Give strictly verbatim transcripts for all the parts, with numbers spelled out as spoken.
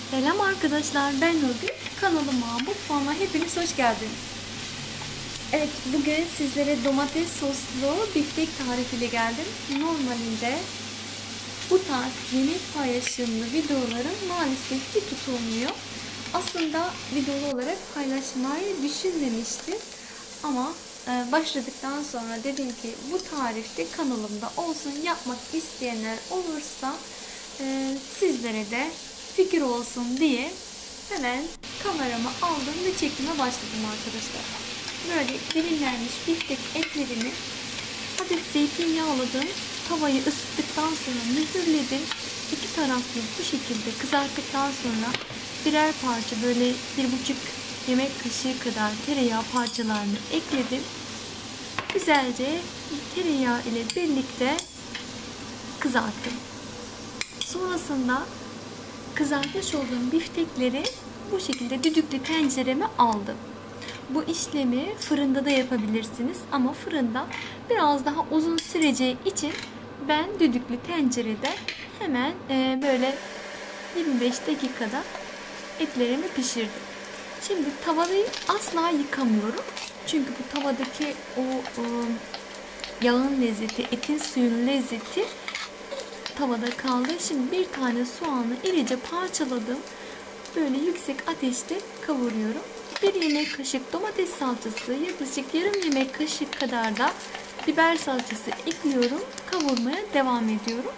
Selam arkadaşlar, ben Nurgül. Kanalıma, mutfağıma hepiniz hoş geldiniz. Evet, bugün sizlere domates soslu biftek tarifiyle geldim. Normalde bu tarz yemek paylaşımlı videolarım maalesef ki tutulmuyor. Aslında videolu olarak paylaşmayı düşünmemiştim. Ama başladıktan sonra dedim ki bu tarifte kanalımda olsun, yapmak isteyenler olursa sizlere de fikir olsun diye hemen kameramı aldım ve çekime başladım arkadaşlar. Böyle dilimlenmiş biftek etlerini hafif zeytinyağladım. Tavayı ısıttıktan sonra mühürledim. İki taraflı bu şekilde kızarttıktan sonra birer parça böyle bir buçuk yemek kaşığı kadar tereyağı parçalarını ekledim. Güzelce tereyağı ile birlikte kızarttım. Sonrasında kızartmış olduğum biftekleri bu şekilde düdüklü tencereme aldım. Bu işlemi fırında da yapabilirsiniz ama fırında biraz daha uzun süreceği için ben düdüklü tencerede hemen böyle yirmi beş dakikada etlerimi pişirdim. Şimdi tavayı asla yıkamıyorum. Çünkü bu tavadaki o, o yağın lezzeti, etin suyun lezzeti tavada kaldı. Şimdi bir tane soğanı irice parçaladım. Böyle yüksek ateşte kavuruyorum. Bir yemek kaşık domates salçası, yaklaşık yarım yemek kaşık kadar da biber salçası ekliyorum. Kavurmaya devam ediyorum.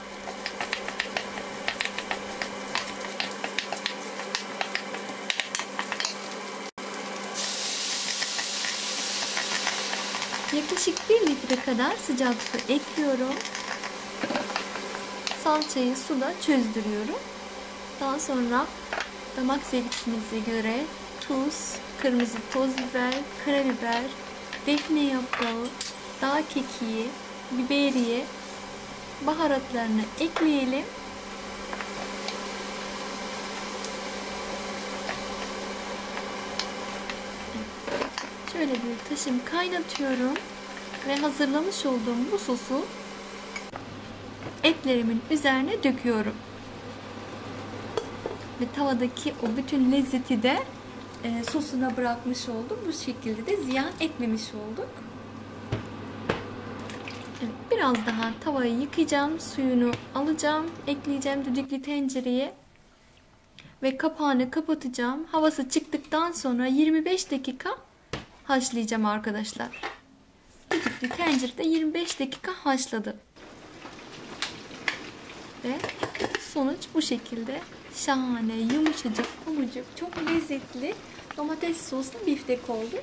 Yaklaşık bir litre kadar sıcak su ekliyorum. Salçayı suda çözdürüyorum. Daha sonra damak zevkinize göre tuz, kırmızı toz biber, karabiber, defne yaprağı, dağ kekiği, biberiye, baharatlarını ekleyelim. Şöyle bir taşım kaynatıyorum ve hazırlamış olduğum bu sosu etlerimin üzerine döküyorum. Ve tavadaki o bütün lezzeti de e, sosuna bırakmış oldum. Bu şekilde de ziyan etmemiş olduk. Evet, biraz daha tavayı yıkayacağım. Suyunu alacağım. Ekleyeceğim düdüklü tencereye. Ve kapağını kapatacağım. Havası çıktıktan sonra yirmi beş dakika haşlayacağım arkadaşlar. Düdüklü tencerede yirmi beş dakika haşladım. Ve sonuç bu şekilde şahane, yumuşacık, umucuk, çok lezzetli domates soslu biftek oldu.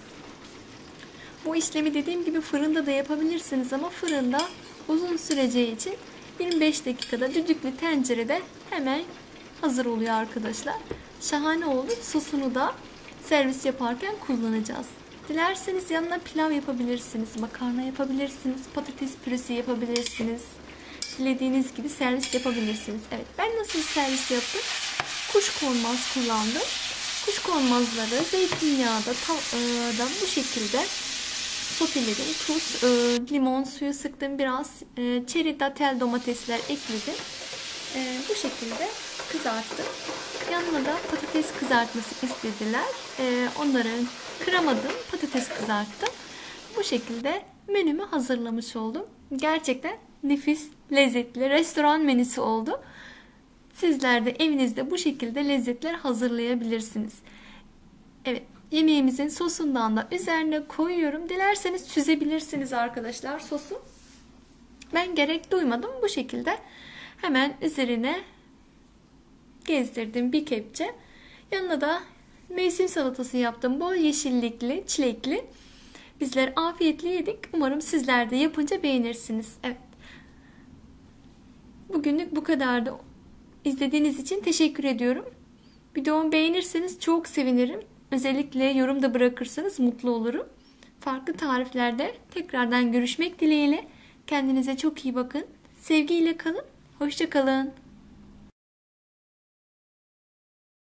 Bu işlemi dediğim gibi fırında da yapabilirsiniz ama fırında uzun süreceği için yirmi beş dakikada düdüklü tencerede hemen hazır oluyor arkadaşlar. Şahane oldu. Sosunu da servis yaparken kullanacağız. Dilerseniz yanına pilav yapabilirsiniz, makarna yapabilirsiniz, patates püresi yapabilirsiniz. Dilediğiniz gibi servis yapabilirsiniz. Evet, ben nasıl servis yaptım? Kuşkonmaz kullandım. Kuşkonmazları zeytinyağda da bu şekilde soteledim. Tuz, e, limon suyu sıktım. Biraz e, çeri datel domatesler ekledim. E, bu şekilde kızarttım. Yanına da patates kızartması istediler. E, onları kıramadım. Patates kızarttım. Bu şekilde menümü hazırlamış oldum. Gerçekten nefis, lezzetli restoran menüsü oldu. Sizler de evinizde bu şekilde lezzetler hazırlayabilirsiniz. Evet, yemeğimizin sosundan da üzerine koyuyorum. Dilerseniz süzebilirsiniz arkadaşlar sosu. Ben gerek duymadım. Bu şekilde hemen üzerine gezdirdim bir kepçe. Yanına da mevsim salatası yaptım. Bol yeşillikli, çilekli. Bizler afiyetle yedik. Umarım sizler de yapınca beğenirsiniz. Evet. Bugünlük bu kadardı. İzlediğiniz için teşekkür ediyorum. Videomu beğenirseniz çok sevinirim. Özellikle yorum da bırakırsanız mutlu olurum. Farklı tariflerde tekrardan görüşmek dileğiyle. Kendinize çok iyi bakın. Sevgiyle kalın. Hoşça kalın.